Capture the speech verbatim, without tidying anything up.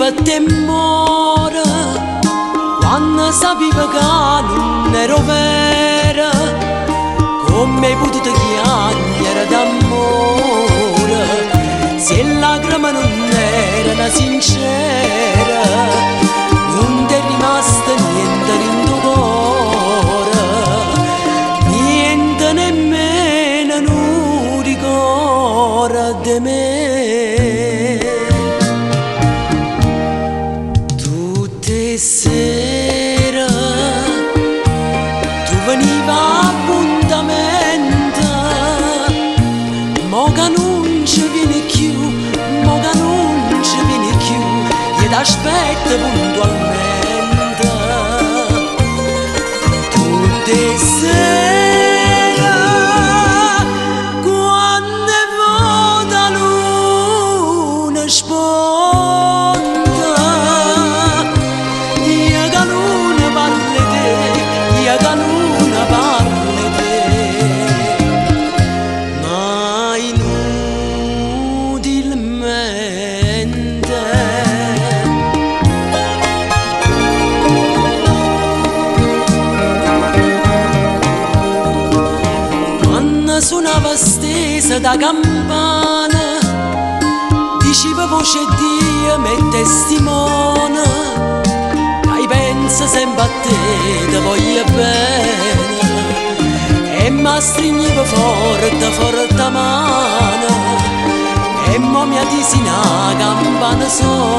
per te mora, quando sapevo che non ero vera, come hai potuto chiamare d'amore, se lacrime non erano sincera, non ti è rimasto niente in tuo cuore, niente nemmeno non ricorda di me. Tutte sera tu veniva a appuntamento, mo che non ci vieni più, mo che non ci vieni più, io t'aspetto puntualmente. Tutte sera quando vota luna sponda, io che non parli te, io che non parli te, ma inutilmente. Quando suonava stesa da campana, diceva voce Dio me testimone, che pensa sempre a te, ti voglio bene, e mi stringeva forte, forte mano, e mo mi ha disi una campana sola.